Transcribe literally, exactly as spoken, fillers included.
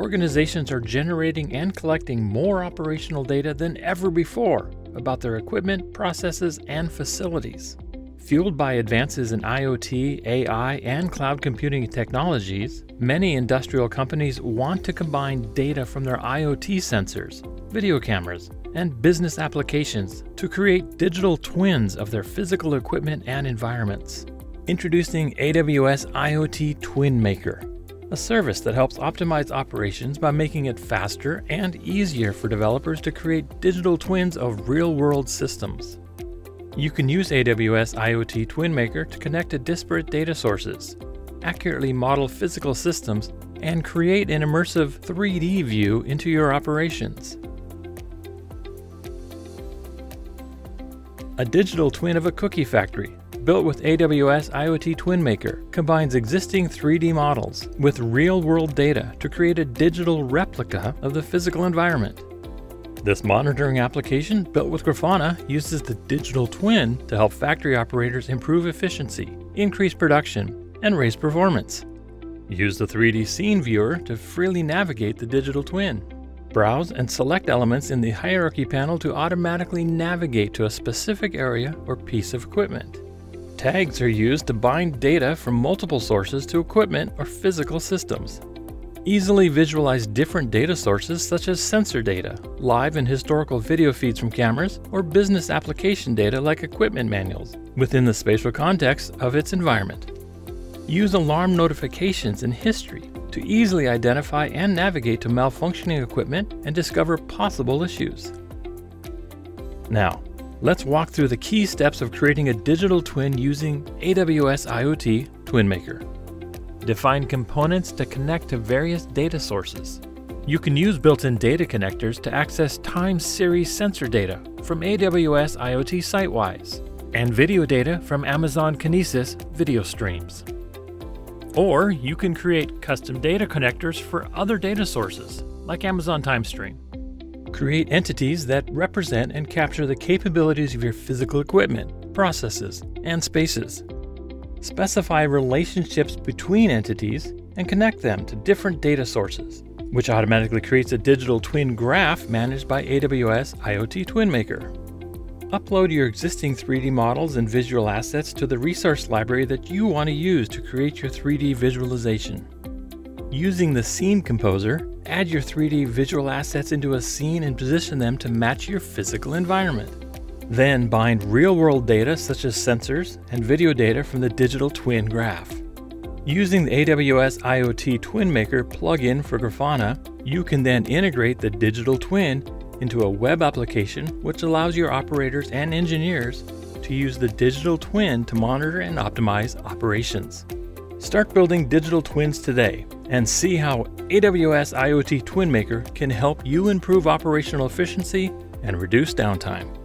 organizations are generating and collecting more operational data than ever before about their equipment, processes, and facilities. Fueled by advances in IoT, A I, and cloud computing technologies, many industrial companies want to combine data from their IoT sensors, video cameras, and business applications to create digital twins of their physical equipment and environments. Introducing A W S IoT TwinMaker, a service that helps optimize operations by making it faster and easier for developers to create digital twins of real-world systems. You can use A W S IoT TwinMaker to connect to disparate data sources, accurately model physical systems, and create an immersive three D view into your operations. A digital twin of a cookie factory, built with A W S IoT TwinMaker, combines existing three D models with real-world data to create a digital replica of the physical environment. This monitoring application, built with Grafana, uses the digital twin to help factory operators improve efficiency, increase production, and raise performance. Use the three D scene viewer to freely navigate the digital twin. Browse and select elements in the hierarchy panel to automatically navigate to a specific area or piece of equipment. Tags are used to bind data from multiple sources to equipment or physical systems. Easily visualize different data sources such as sensor data, live and historical video feeds from cameras, or business application data like equipment manuals within the spatial context of its environment. Use alarm notifications and history to easily identify and navigate to malfunctioning equipment and discover possible issues. Now, let's walk through the key steps of creating a digital twin using A W S IoT TwinMaker. Define components to connect to various data sources. You can use built-in data connectors to access time series sensor data from A W S IoT Sitewise and video data from Amazon Kinesis video streams. Or you can create custom data connectors for other data sources, like Amazon TimeStream. Create entities that represent and capture the capabilities of your physical equipment, processes, and spaces. Specify relationships between entities and connect them to different data sources, which automatically creates a digital twin graph managed by A W S IoT TwinMaker. Upload your existing three D models and visual assets to the resource library that you want to use to create your three D visualization. Using the Scene Composer, add your three D visual assets into a scene and position them to match your physical environment. Then bind real-world data such as sensors and video data from the digital twin graph. Using the A W S IoT TwinMaker plugin for Grafana, you can then integrate the digital twin into a web application which allows your operators and engineers to use the digital twin to monitor and optimize operations. Start building digital twins today and see how A W S IoT TwinMaker can help you improve operational efficiency and reduce downtime.